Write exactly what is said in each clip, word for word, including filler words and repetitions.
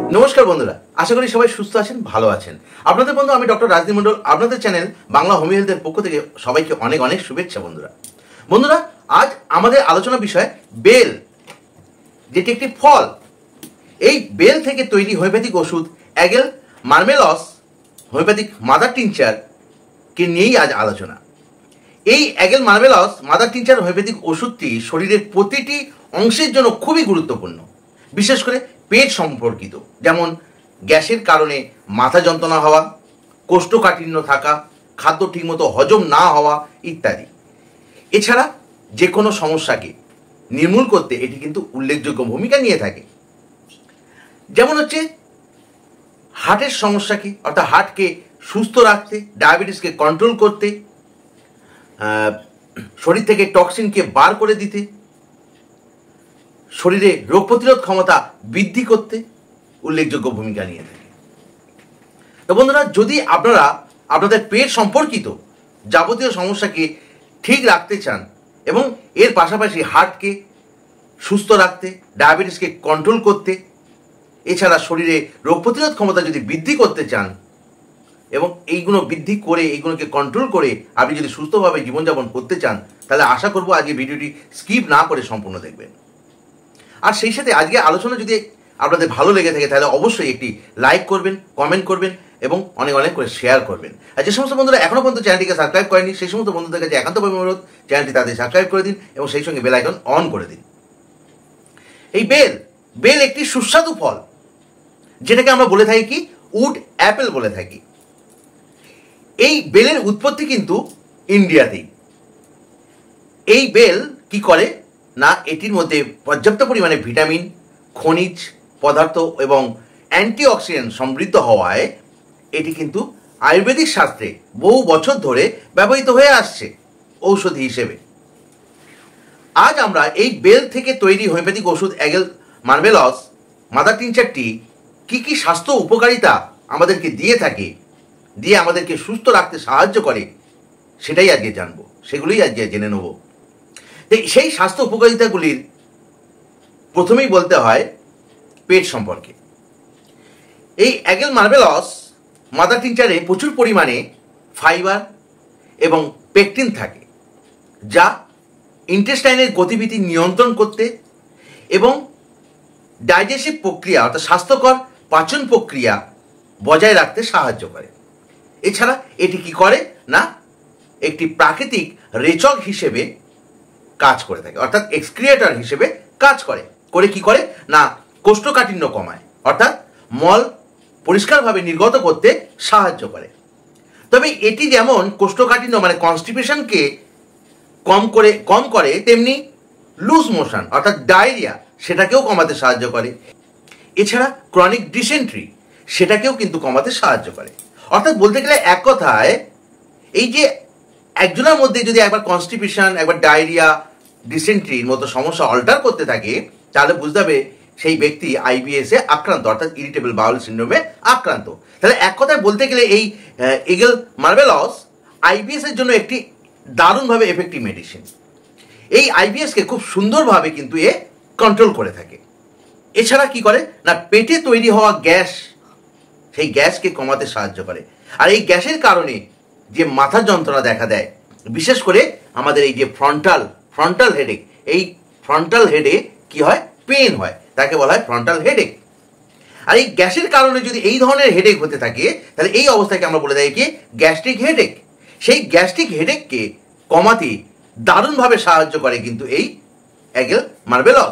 নমস্কার বন্ধুরা, আশা করি সবাই সুস্থ আছেন, ভালো আছেন। আপনাদের বন্ধু আমি ডক্টর রাজদীপ মণ্ডল, আপনাদের চ্যানেল বাংলা হোমিও হেলথের পক্ষ থেকে সবাইকে অনেক অনেক শুভেচ্ছা। বন্ধুরা বন্ধুরা আজ আমাদের আলোচনা বিষয় বেল, যেটি একটি ফল। এই বেল থেকে তৈরি হোমিওপ্যাথিক ওষুধ Aegle marmelos homeopathic mother tincture কে নিয়েই আজ আলোচনা। এই Aegle marmelos mother tincture homeopathic ওষুধটি শরীরের প্রতিটি অংশের জন্য খুবই গুরুত্বপূর্ণ, বিশেষ করে পেট সম্পর্কিত, যেমন গ্যাসের কারণে মাথা যন্ত্রণা হওয়া, কোষ্ঠকাঠিন্য থাকা, খাদ্য ঠিকমতো হজম না হওয়া ইত্যাদি। এছাড়া যে কোনো সমস্যাকে নির্মূল করতে এটি কিন্তু উল্লেখযোগ্য ভূমিকা নিয়ে থাকে। যেমন হচ্ছে হার্টের সমস্যাকে অর্থাৎ হার্টকে সুস্থ রাখতে, ডায়াবেটিসকে কন্ট্রোল করতে, শরীর থেকে টক্সিনকে বার করে দিতে, শরীরে রোগ প্রতিরোধ ক্ষমতা বৃদ্ধি করতে উল্লেখযোগ্য ভূমিকা নিয়ে থাকে। তো বন্ধুরা, যদি আপনারা আপনাদের পেট সম্পর্কিত যাবতীয় সমস্যাকে ঠিক রাখতে চান এবং এর পাশাপাশি হার্টকে সুস্থ রাখতে, ডায়াবেটিসকে কন্ট্রোল করতে, এছাড়া শরীরে রোগ প্রতিরোধ ক্ষমতা যদি বৃদ্ধি করতে চান এবং এইগুলো বৃদ্ধি করে এইগুলোকে কন্ট্রোল করে আপনি যদি সুস্থভাবে জীবনযাপন করতে চান, তাহলে আশা করব আজকে ভিডিওটি স্কিপ না করে সম্পূর্ণ দেখবেন। আর সেই সাথে আজকে আলোচনা যদি আপনাদের ভালো লেগে থাকে তাহলে অবশ্যই একটি লাইক করবেন, কমেন্ট করবেন এবং অনেক অনেক করে শেয়ার করবেন। আর যে সমস্ত বন্ধুরা এখনও পর্যন্ত চ্যানেলটিকে সাবস্ক্রাইব করেনি সেই সমস্ত বন্ধুদের কাছে একান্তভাবে অনুরোধ, চ্যানেলটি তাদের সাবস্ক্রাইব করে দিন এবং সেই সঙ্গে বেল আইকন অন করে দিন। এই বেল বেল একটি সুস্বাদু ফল, যেটাকে আমরা বলে থাকি কি উড অ্যাপেল বলে থাকি। এই বেলের উৎপত্তি কিন্তু ইন্ডিয়াতেই। এই বেল কি করে না, এটির মধ্যে পর্যাপ্ত পরিমাণে ভিটামিন, খনিজ পদার্থ এবং অ্যান্টিঅক্সিডেন্ট সমৃদ্ধ হওয়ায় এটি কিন্তু আয়ুর্বেদিক শাস্ত্রে বহু বছর ধরে ব্যবহৃত হয়ে আসছে ঔষধি হিসেবে। আজ আমরা এই বেল থেকে তৈরি হোমিওপ্যাথিক ওষুধ অ্যাগেল মার্মেলস মাদার টিনচারটি কি কি স্বাস্থ্য উপকারিতা আমাদেরকে দিয়ে থাকে, দিয়ে আমাদেরকে সুস্থ রাখতে সাহায্য করে, সেটাই আজকে জানবো, সেগুলোই আজকে জেনে নেব। সেই স্বাস্থ্য উপকারিতাগুলির প্রথমেই বলতে হয় পেট সম্পর্কে। এই অ্যাগেল মার্মেলস মাদার টিনচারে প্রচুর পরিমাণে ফাইবার এবং পেকটিন থাকে, যা ইন্টেস্টাইনের গতিবিধি নিয়ন্ত্রণ করতে এবং ডাইজেস্টিভ প্রক্রিয়া অর্থাৎ স্বাস্থ্যকর পাচন প্রক্রিয়া বজায় রাখতে সাহায্য করে। এছাড়া এটি কি করে না, একটি প্রাকৃতিক রেচক হিসেবে কাজ করে থাকে, অর্থাৎ এক্সক্রিয়েটর হিসেবে কাজ করে করে কি করে না, কোষ্ঠকাঠিন্য কমায় অর্থাৎ মল পরিষ্কারভাবে নির্গত করতে সাহায্য করে। তবে এটি যেমন কোষ্ঠকাঠিন্য মানে কনস্টিপেশনকে কম করে কম করে, তেমনি লুজ মোশন অর্থাৎ ডায়রিয়া সেটাকেও কমাতে সাহায্য করে। এছাড়া ক্রনিক ডিসেন্ট্রি সেটাকেও কিন্তু কমাতে সাহায্য করে। অর্থাৎ বলতে গেলে এক কথায় এই যে একজনের মধ্যে যদি একবার কনস্টিপেশন, একবার ডায়রিয়া, ডিসেন্ট্রির মতো সমস্যা অল্টার করতে থাকে, তাহলে বুঝতে হবে সেই ব্যক্তি আইবিএস এ আক্রান্ত অর্থাৎ ইরিটেবল বাউল সিন্ড্রোমে আক্রান্ত। তাহলে এক কথায় বলতে গেলে এই অ্যাগেল মার্মেলস আইবিএস এর জন্য একটি দারুণভাবে এফেক্টিভ মেডিসিন। এই আইবিএসকে খুব সুন্দরভাবে কিন্তু এ কন্ট্রোল করে থাকে। এছাড়া কি করে না, পেটে তৈরি হওয়া গ্যাস, সেই গ্যাসকে কমাতে সাহায্য করে। আর এই গ্যাসের কারণে যে মাথা যন্ত্রণা দেখা দেয়, বিশেষ করে আমাদের এই যে ফ্রন্টাল ফ্রন্টাল হেডেক, এই ফ্রন্টাল হেডে কি হয়, পেন হয়, তাকে বলা হয় ফ্রন্টাল হেডেক। আর এই গ্যাসের কারণে যদি এই ধরনের হেডেক হতে থাকে, তাহলে এই অবস্থাকে আমরা বলে থাকি কি গ্যাস্ট্রিক হেডেক। সেই গ্যাস্ট্রিক হেডেককে কমাতে দারুণভাবে সাহায্য করে কিন্তু এই অ্যাগেল মার্মেলস।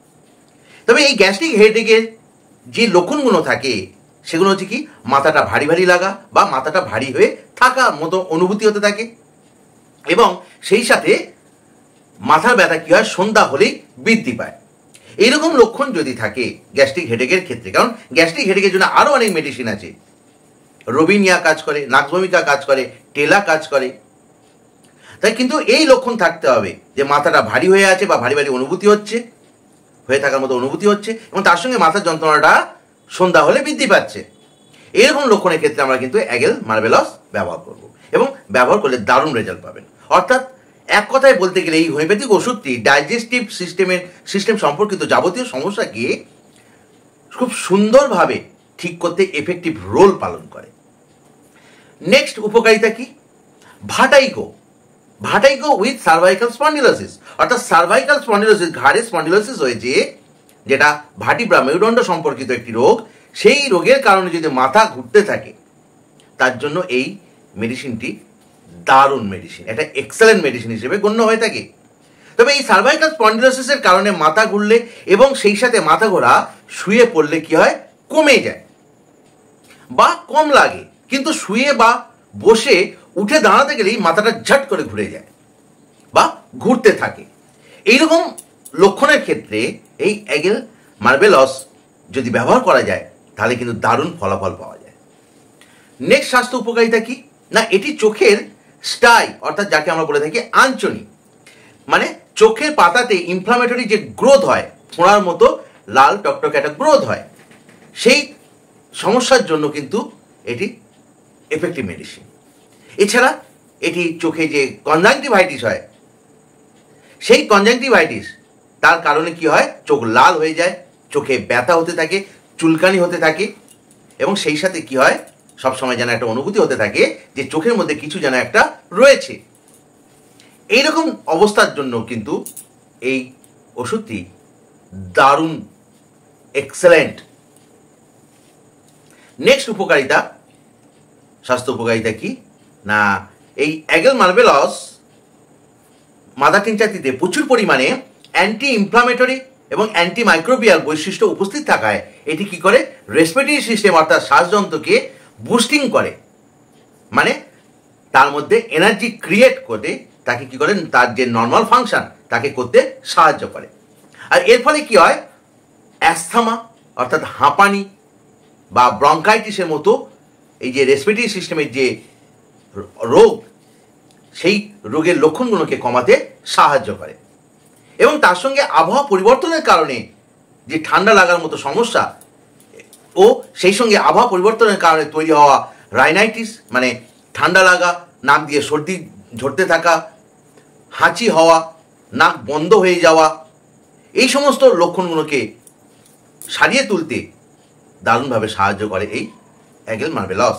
তবে এই গ্যাস্ট্রিক হেডেকের যে লক্ষণগুলো থাকে সেগুলো হচ্ছে কি, মাথাটা ভারী ভারী লাগা বা মাথাটা ভারী হয়ে থাকার মতো অনুভূতি হতে থাকে এবং সেই সাথে মাথার ব্যথা কি হয়, সন্ধ্যা হলেই বৃদ্ধি পায়। এইরকম লক্ষণ যদি থাকে গ্যাস্ট্রিক হেডেকের ক্ষেত্রে, কারণ গ্যাস্ট্রিক হেডেকের জন্য আরও অনেক মেডিসিন আছে, রোবিনিয়া কাজ করে, নাক্সভূমিকা কাজ করে, টেলা কাজ করে। তাই কিন্তু এই লক্ষণ থাকতে হবে যে মাথাটা ভারী হয়ে আছে বা ভারী ভারী অনুভূতি হচ্ছে, হয়ে থাকার মতো অনুভূতি হচ্ছে এবং তার সঙ্গে মাথার যন্ত্রণাটা সন্ধ্যা হলে বৃদ্ধি পাচ্ছে। এরকম লক্ষণের ক্ষেত্রে আমরা কিন্তু অ্যাগেল মার্মেলস ব্যবহার করব এবং ব্যবহার করলে দারুণ রেজাল্ট পাবেন। অর্থাৎ এক কথায় বলতে গেলে এই হোমিওপ্যাথিক ওষুধটি ডাইজেস্টিভ সিস্টেমের সিস্টেম সম্পর্কিত যাবতীয় সমস্যাকে খুব সুন্দরভাবে ঠিক করতে এফেক্টিভ রোল পালন করে। নেক্সট উপকারিতা কি? Vertigo. Vertigo with cervical spondylosis, অর্থাৎ সার্ভাইকাল স্পন্ডিলোসিস, ঘাড়ে স্পন্ডিলোসিস হয়েছে, যেটা ভার্টিব্রা মেরুদণ্ড সম্পর্কিত একটি রোগ। সেই রোগের কারণে যদি মাথা ঘুরতে থাকে, তার জন্য এই মেডিসিনটি দারুণ মেডিসিন, এটা এক্সেলেন্ট মেডিসিন হিসেবে গণ্য হয়ে থাকে। তবে এই সার্ভাইকাল স্পন্ডিলোসিসের কারণে মাথা ঘুরলে এবং সেই সাথে মাথা ঘোরা শুয়ে পড়লে কি হয়, কমে যায় বা কম লাগে, কিন্তু শুয়ে বা বসে উঠে দাঁড়াতে গেলেই মাথাটা ঝট করে ঘুরে যায় বা ঘুরতে থাকে। এইরকম লক্ষণের ক্ষেত্রে এই অ্যাগেল মার্বেলস যদি ব্যবহার করা যায়, তাহলে কিন্তু দারুণ ফলাফল পাওয়া যায়। নেক্সট স্বাস্থ্য উপকারিতা কি না, এটি চোখের স্টাই, অর্থাৎ যাকে আমরা বলে থাকি আঞ্চনি, মানে চোখের পাতাতে ইনফ্লামেটরি যে গ্রোথ হয়, ফোঁড়ার মতো লাল টকটকে একটা গ্রোথ হয়, সেই সমস্যার জন্য কিন্তু এটি এফেক্টিভ মেডিসিন। এছাড়া এটি চোখে যে কনজাংটিভাইটিস হয়, সেই কনজাংটিভাইটিস তার কারণে কি হয়, চোখ লাল হয়ে যায়, চোখে ব্যথা হতে থাকে, চুলকানি হতে থাকে, এবং সেই সাথে কি হয়, সবসময় যেন একটা অনুভূতি হতে থাকে যে চোখের মধ্যে কিছু যেন একটা রয়েছে। এইরকম অবস্থার জন্য কিন্তু এই ওষুধটি দারুণ এক্সেলেন্ট। নেক্সট উপকারিতা, স্বাস্থ্য উপকারিতা কি না, এই অ্যাগেল মার্বেলস মাদার টিনচারটিতে প্রচুর পরিমাণে অ্যান্টি ইনফ্লামেটরি এবং অ্যান্টি মাইক্রোবিয়াল বৈশিষ্ট্য উপস্থিত থাকায় এটি কি করে, রেসপিরেটরি সিস্টেম অর্থাৎ শ্বাসযন্ত্রকে বুস্টিং করে, মানে তার মধ্যে এনার্জি ক্রিয়েট করে তাকে কি করে, তার যে নর্মাল ফাংশন তাকে করতে সাহায্য করে। আর এর ফলে কি হয়, অ্যাস্থমা অর্থাৎ হাঁপানি বা ব্রঙ্কাইটিসের মতো এই যে রেসপিরেটরি সিস্টেমের যে রোগ, সেই রোগের লক্ষণগুলোকে কমাতে সাহায্য করে। এবং তার সঙ্গে আবহাওয়া পরিবর্তনের কারণে যে ঠান্ডা লাগার মতো সমস্যা ও সেই সঙ্গে আবহাওয়া পরিবর্তনের কারণে তৈরি হওয়া রাইনাইটিস, মানে ঠান্ডা লাগা, নাক দিয়ে সর্দি ঝরতে থাকা, হাঁচি হওয়া, নাক বন্ধ হয়ে যাওয়া, এই সমস্ত লক্ষণগুলোকে সারিয়ে তুলতে দারুণভাবে সাহায্য করে এই অ্যাগেল মার্বেলস।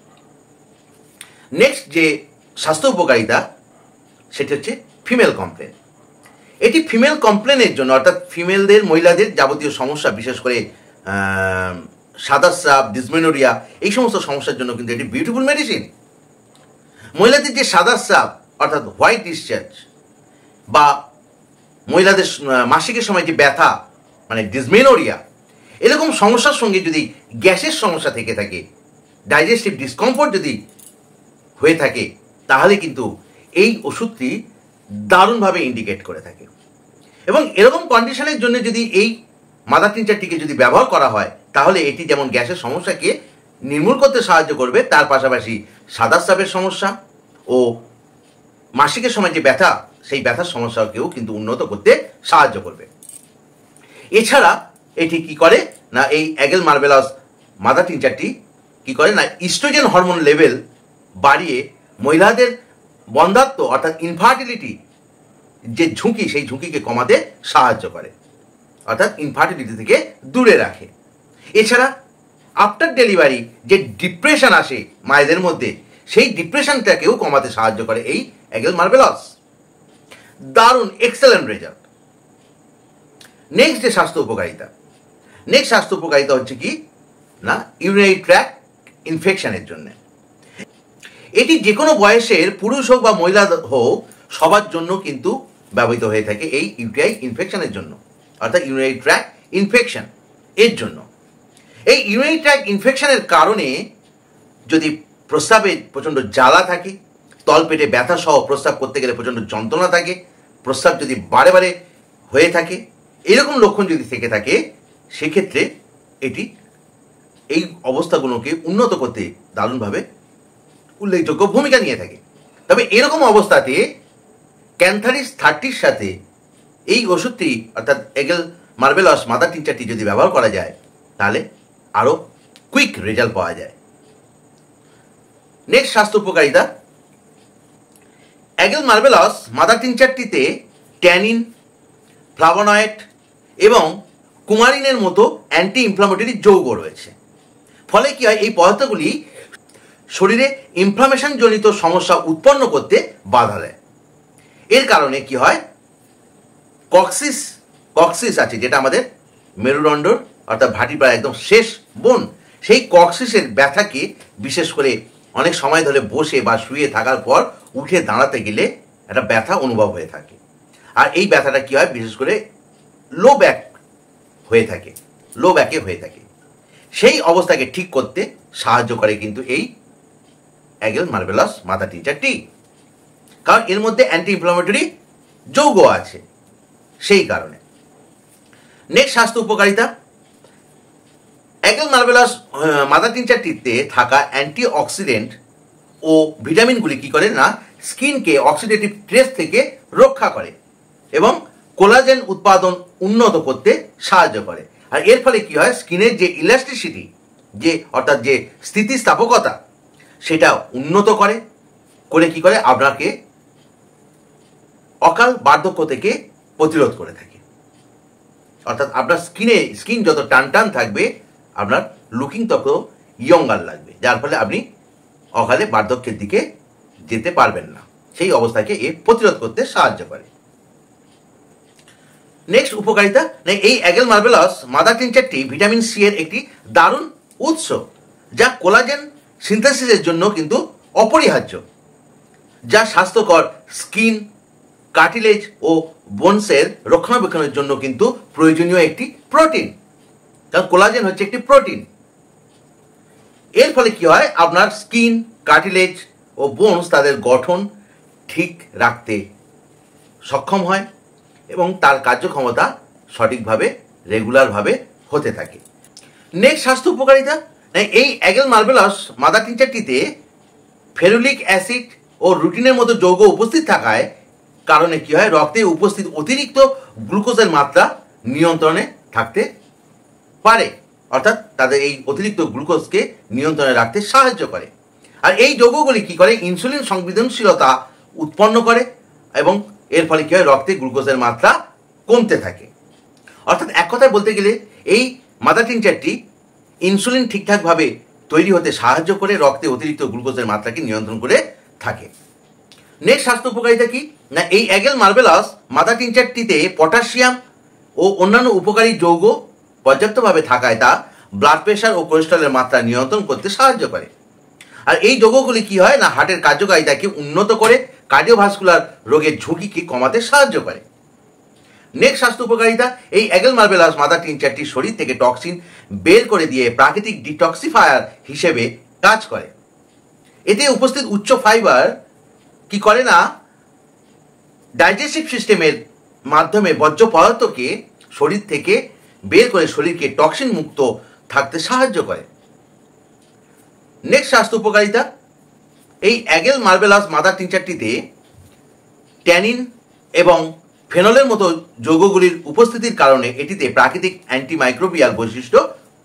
নেক্সট যে স্বাস্থ্য উপকারিতা, সেটি হচ্ছে ফিমেল কমপ্লেন। এটি ফিমেল কমপ্লেনের জন্য, অর্থাৎ ফিমেলদের, মহিলাদের যাবতীয় সমস্যা, বিশেষ করে সাদা স্রাব, ডিসমেনোরিয়া, এই সমস্ত সমস্যার জন্য কিন্তু এটি বিউটিফুল মেডিসিন। মহিলাদের যে সাদা স্রাব অর্থাৎ হোয়াইট ডিসচার্জ, বা মহিলাদের মাসিকের সময় যে ব্যথা মানে ডিসমেনোরিয়া, এরকম সমস্যার সঙ্গে যদি গ্যাসের সমস্যা থেকে থাকে, ডাইজেস্টিভ ডিসকমফোর্ট যদি হয়ে থাকে, তাহলে কিন্তু এই ওষুধটি দারুণভাবে ইন্ডিকেট করে থাকে। এবং এরকম কন্ডিশনের জন্য যদি এই মাদার টিনচারটিকে যদি ব্যবহার করা হয়, তাহলে এটি যেমন গ্যাসের সমস্যাকে নির্মূল করতে সাহায্য করবে, তার পাশাপাশি সাদা স্রাবের সমস্যা ও মাসিকের সময় যে ব্যথা, সেই ব্যথার সমস্যাকেও কিন্তু উন্নত করতে সাহায্য করবে। এছাড়া এটি কি করে না, এই অ্যাগেল মার্বেলস মাদার টিনচারটি কি করে না, ইস্ট্রোজেন হরমোন লেভেল বাড়িয়ে মহিলাদের বন্ধ্যাত্ব অর্থাৎ ইনফার্টিলিটি যে ঝুঁকি, সেই ঝুঁকিকে কমাতে সাহায্য করে, অর্থাৎ ইনফার্টিলিটি থেকে দূরে রাখে। এছাড়া আফটার ডেলিভারি যে ডিপ্রেশন আসে মায়েদের মধ্যে, সেই ডিপ্রেশনটাকেও কমাতে সাহায্য করে এই অ্যাগেল মার্বেলস। দারুণ এক্সেলেন্ট রেজাল্ট। নেক্সট যে স্বাস্থ্য উপকারিতা, নেক্সট স্বাস্থ্য উপকারিতা হচ্ছে কি না, ইউরিনারি ট্র্যাক্ট ইনফেকশনের জন্য। এটি যে কোনো বয়সের পুরুষ হোক বা মহিলা হোক, সবার জন্য কিন্তু ব্যবহৃত হয়ে থাকে এই ইউটিআই ইনফেকশনের জন্য, অর্থাৎ ইউরিনারি ট্র্যাক্ট ইনফেকশন এর জন্য। এই ইউরিনারি ট্র্যাক্ট ইনফেকশনের কারণে যদি প্রস্রাবে প্রচণ্ড জ্বালা থাকে, তলপেটে ব্যথা সহ প্রস্রাব করতে গেলে প্রচণ্ড যন্ত্রণা থাকে, প্রস্রাব যদি বারে বারে হয়ে থাকে, এরকম লক্ষণ যদি থেকে থাকে, সেক্ষেত্রে এটি এই অবস্থাগুলোকে উন্নত করতে দারুণভাবে উল্লেখযোগ্য ভূমিকা নিয়ে থাকে। তবে এরকম অবস্থাতে ক্যান্থারিস থার্টির সাথে এই ওষুধটি অর্থাৎ অ্যাগেল মার্বেলস মাদার টিনচারটি যদি ব্যবহার করা যায়, তাহলে আরও কুইক রেজাল্ট পাওয়া যায়। নেক্সট স্বাস্থ্য উপকারিতা, অ্যাগেল মার্বেলস মাদার টিনচারটিতে ট্যানিন, ফ্লাভোনয়েড এবং কুমারিনের মতো অ্যান্টি ইনফ্লামেটরি যৌগ রয়েছে। ফলে কি হয়, এই পদার্থগুলি শরীরে ইনফ্লামেশন জনিত সমস্যা উৎপন্ন করতে বাধা দেয়। এর কারণে কি হয়, কক্সিস কক্সিস আছে যেটা আমাদের মেরুদণ্ডর অর্থাৎ ভাটিপ্রায় একদম শেষ বোন, সেই কক্সিসের ব্যথাকে বিশেষ করে অনেক সময় ধরে বসে বা শুয়ে থাকার পর উঠে দাঁড়াতে গেলে একটা ব্যথা অনুভব হয়ে থাকে। আর এই ব্যথাটা কি হয়, বিশেষ করে লো ব্যাক হয়ে থাকে লো ব্যাকে হয়ে থাকে সেই অবস্থাকে ঠিক করতে সাহায্য করে কিন্তু এই অ্যাগেল মার্ভেলাস মাদার টিনচার টি, কারণ এর মধ্যে অ্যান্টি ইনফ্লামেটরি যৌগ আছে সেই কারণে। নেক্সট স্বাস্থ্য উপকারিতা, অ্যাগেল মার্ভেলাস মাদার টিনচার টিতে থাকা অ্যান্টি অক্সিডেন্ট ও ভিটামিনগুলি কি করে না, স্কিনকে অক্সিডেটিভ স্ট্রেস থেকে রক্ষা করে এবং কোলাজেন উৎপাদন উন্নত করতে সাহায্য করে। আর এর ফলে কি হয়, স্কিনের যে ইলাস্টিসিটি, যে অর্থাৎ যে স্থিতিস্থাপকতা, সেটা উন্নত করে করে কি করে আপনাকে অকাল বার্ধক্য থেকে প্রতিরোধ করে থাকে। অর্থাৎ আপনার স্কিনে স্কিন যত টান টান থাকবে, আপনার লুকিং তত ইয়ঙ্গার লাগবে, যার ফলে আপনি অকালে বার্ধক্যের দিকে যেতে পারবেন না। সেই অবস্থাকে এ প্রতিরোধ করতে সাহায্য করে। নেক্সট উপকারিতা, এই অ্যাগেল মার্ভেলাস মাদার টিনচারটি ভিটামিন সি এর একটি দারুণ উৎস, যা কোলাজেন সিনথেসিসের জন্য কিন্তু অপরিহার্য, যা স্বাস্থ্যকর স্কিন, কার্টিলেজ ও বোনসের রক্ষণাবেক্ষণের জন্য কিন্তু প্রয়োজনীয় একটি প্রোটিন, কারণ কোলাজেন হচ্ছে একটি প্রোটিন। এর ফলে কি হয়, আপনার স্কিন, কার্টিলেজ ও বোনস তাদের গঠন ঠিক রাখতে সক্ষম হয় এবং তার কার্যক্ষমতা সঠিকভাবে রেগুলারভাবে হতে থাকে। নেক্সট স্বাস্থ্য উপকারিতা, এই অ্যাগেল মার্ভেলাস মাদার টিনচারটিতে ফেরুলিক অ্যাসিড ও রুটিনের মতো যৌগ উপস্থিত থাকায় কারণে কি হয়, রক্তে উপস্থিত অতিরিক্ত গ্লুকোজের মাত্রা নিয়ন্ত্রণে থাকতে পারে, অর্থাৎ তাদের এই অতিরিক্ত গ্লুকোজকে নিয়ন্ত্রণে রাখতে সাহায্য করে। আর এই যৌগগুলি কি করে, ইনসুলিন সংবেদনশীলতা উৎপন্ন করে এবং এর ফলে কি হয়, রক্তে গ্লুকোজের মাত্রা কমতে থাকে। অর্থাৎ এক কথায় বলতে গেলে এই মাদার টিনচারটি ইনসুলিন ঠিকঠাকভাবে তৈরি হতে সাহায্য করে, রক্তে অতিরিক্ত গ্লুকোজের মাত্রাকে নিয়ন্ত্রণ করে থাকে। নেক্সট স্বাস্থ্য উপকারিতা কি না, এই অ্যাগেল মার্ভেলাস মাদার টিনচারটিতে পটাশিয়াম ও অন্যান্য উপকারী যৌগ পর্যাপ্তভাবে থাকায় তা ব্লাড প্রেশার ও কোলেস্টেরলের মাত্রা নিয়ন্ত্রণ করতে সাহায্য করে। আর এই যৌগগুলি কি হয় না, হার্টের কার্যকারিতাকে উন্নত করে, কার্ডিওভাস্কুলার রোগের ঝুঁকিকে কমাতে সাহায্য করে। নেক্সট স্বাস্থ্য উপকারিতা, এই অ্যাগেল মার্ভেলাস মাদার টিনচারটি শরীর থেকে টক্সিন বের করে দিয়ে প্রাকৃতিক ডিটক্সিফায়ার হিসেবে কাজ করে। এতে উপস্থিত উচ্চ ফাইবার কি করে না, ডাইজেস্টিভ সিস্টেমের মাধ্যমে বর্জ্য পদার্থকে শরীর থেকে বের করে শরীরকে টক্সিন মুক্ত থাকতে সাহায্য করে। নেক্সট স্বাস্থ্য উপকারিতা, এই অ্যাগেল মার্ভেলাস মাদার টিনচারটিতে ট্যানিন এবং ফেনলের মতো যৌগগুলির উপস্থিতির কারণে এটিতে প্রাকৃতিক অ্যান্টিমাইক্রোবিয়াল বৈশিষ্ট্য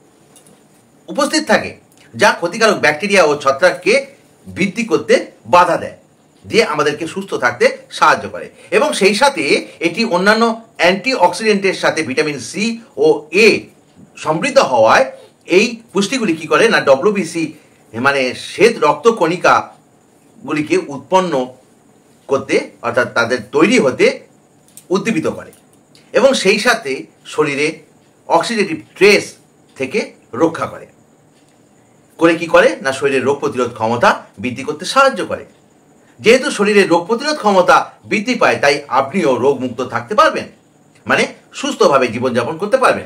উপস্থিত থাকে, যা ক্ষতিকারক ব্যাকটেরিয়া ও ছত্রাককে বৃদ্ধি করতে বাধা দেয়, দিয়ে আমাদেরকে সুস্থ থাকতে সাহায্য করে। এবং সেই সাথে এটি অন্যান্য অ্যান্টি অক্সিডেন্টের সাথে ভিটামিন সি ও এ সমৃদ্ধ হওয়ায় এই পুষ্টিগুলি কি করে না, ডব্লিউবিসি মানে শ্বেত রক্তকণিকাগুলিকে উৎপন্ন করতে অর্থাৎ তাদের তৈরি হতে উদ্দীপিত করে এবং সেই সাথে শরীরে অক্সিডেটিভ স্ট্রেস থেকে রক্ষা করে করে কি করে না, শরীরের রোগ প্রতিরোধ ক্ষমতা বৃদ্ধি করতে সাহায্য করে। যেহেতু শরীরের রোগ প্রতিরোধ ক্ষমতা বৃদ্ধি পায়, তাই আপনিও রোগমুক্ত থাকতে পারবেন, মানে সুস্থভাবে জীবনযাপন করতে পারবেন।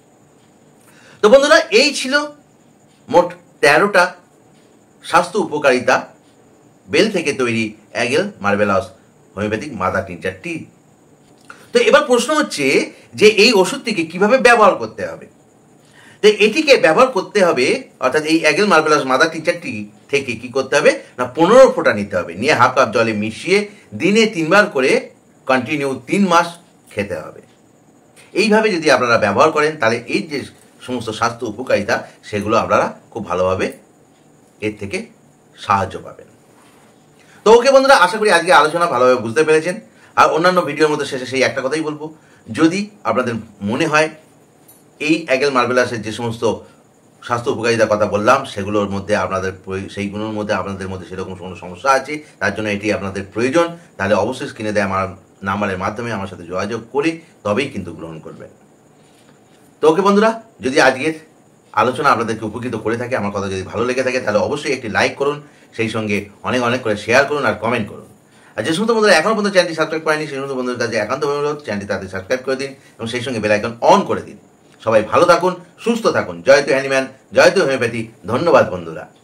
তো বন্ধুরা, এই ছিল মোট তেরোটা স্বাস্থ্য উপকারিতা বেল থেকে তৈরি Aegle marmelos homeopathic mother tincture টি। তো এবার প্রশ্ন হচ্ছে যে এই ওষুধটিকে কিভাবে ব্যবহার করতে হবে। তো এটিকে ব্যবহার করতে হবে অর্থাৎ এই অ্যাগেল মার্ভেলাস মাদার টিনচারটি থেকে কি করতে হবে না, পনেরো ফোঁটা নিতে হবে, নিয়ে হাফ কাপ জলে মিশিয়ে দিনে তিনবার করে কন্টিনিউ তিন মাস খেতে হবে। এইভাবে যদি আপনারা ব্যবহার করেন তাহলে এই যে সমস্ত স্বাস্থ্য উপকারিতা সেগুলো আপনারা খুব ভালোভাবে এর থেকে সাহায্য পাবেন। তো ওকে বন্ধুরা, আশা করি আজকে আলোচনা ভালোভাবে বুঝতে পেরেছেন। আর অন্যান্য ভিডিওর মধ্যে শেষে সেই একটা কথাই বলবো, যদি আপনাদের মনে হয় এই অ্যাগেল মার্বেলাসের যে সমস্ত স্বাস্থ্য উপকারিতার কথা বললাম সেগুলোর মধ্যে আপনাদের সেইগুলোর মধ্যে আপনাদের মধ্যে সেরকম কোনো সমস্যা আছে, তার জন্য এটি আপনাদের প্রয়োজন, তাহলে অবশ্যই স্ক্রিনে দেয় আমার নাম্বারের মাধ্যমে আমার সাথে যোগাযোগ করে তবেই কিন্তু গ্রহণ করবেন। তো ওকে বন্ধুরা, যদি আজকের আলোচনা আপনাদেরকে উপকৃত করে থাকে, আমার কথা যদি ভালো লেগে থাকে, তাহলে অবশ্যই একটি লাইক করুন, সেই সঙ্গে অনেক অনেক করে শেয়ার করুন আর কমেন্ট করুন। আর যে সমস্ত বন্ধুরা এখনও পর্যন্ত চ্যানেলটি সাবস্ক্রাইব করেনি সেই সমস্ত বন্ধুদের কাছে একান্ত অনুরোধ, চ্যানেলটি তাদের সাবস্ক্রাইব করে দিন এবং সেই সঙ্গে বেল আইকন অন করে দিন। সবাই ভালো থাকুন, সুস্থ থাকুন। জয়তু হ্যানিম্যান, জয়তু হোমিওপ্যাথি। ধন্যবাদ বন্ধুরা।